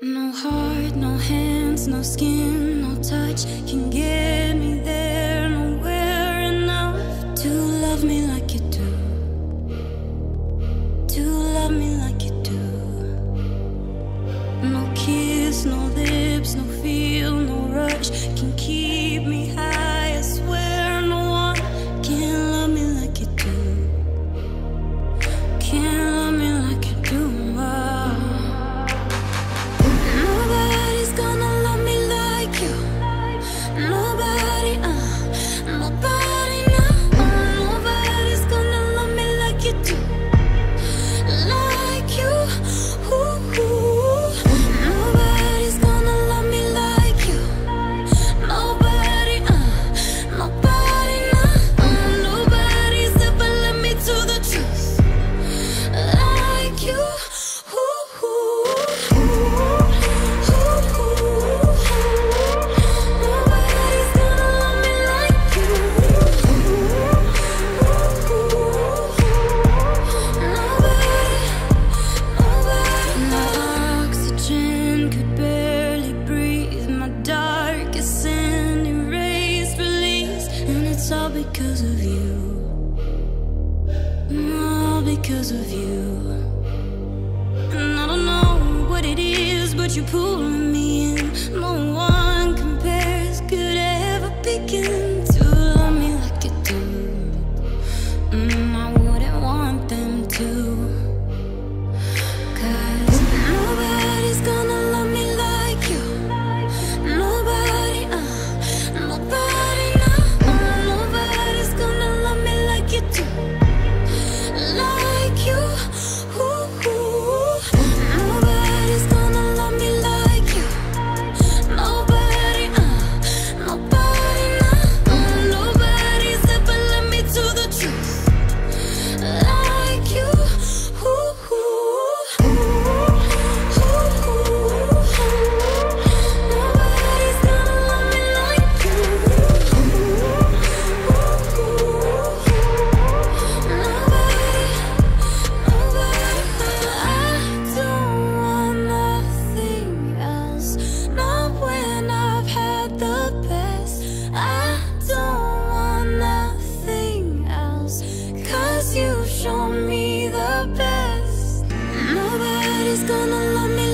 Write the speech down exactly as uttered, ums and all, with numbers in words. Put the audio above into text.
No heart, no hands, no skin, no touch can get me there. Nowhere enough to love me like you do. To love me like you do. No kiss, no lips, no feel, no rush can keep me high. I swear no one can love me like you do. Can't love me like you do. Nobody's gonna love me like you. Nobody, uh, nobody, no. Nobody's gonna love me like you do. Like you, ooh, ooh. Nobody's gonna love me like you. Nobody, uh, nobody, no. Nobody's ever led me to the truth like you. Ooh, ooh, ooh. Nobody's gonna love me like you. Nobody, nobody. My oxygen could barely breathe. My darkest sin erased, released, and it's all because of you. All because of you. And I don't know what it is, but you're pulling me in. No one compares, could ever begin to love me like you do. Mm, I wouldn't want them to. 'Cause nobody's gonna love me like you. Nobody, uh, nobody, no. Nobody's gonna love me like you do. Like you, ooh, ooh. Nobody's gonna love me like you. Nobody, uh, nobody, no. Nobody's ever led me to the truth like you, ooh, ooh. Nobody's gonna love me like you. Nobody, nobody. I don't want nothing else, not when I've had the best. I don't want nothing else, 'cause you've shown me the best. Nobody's gonna love me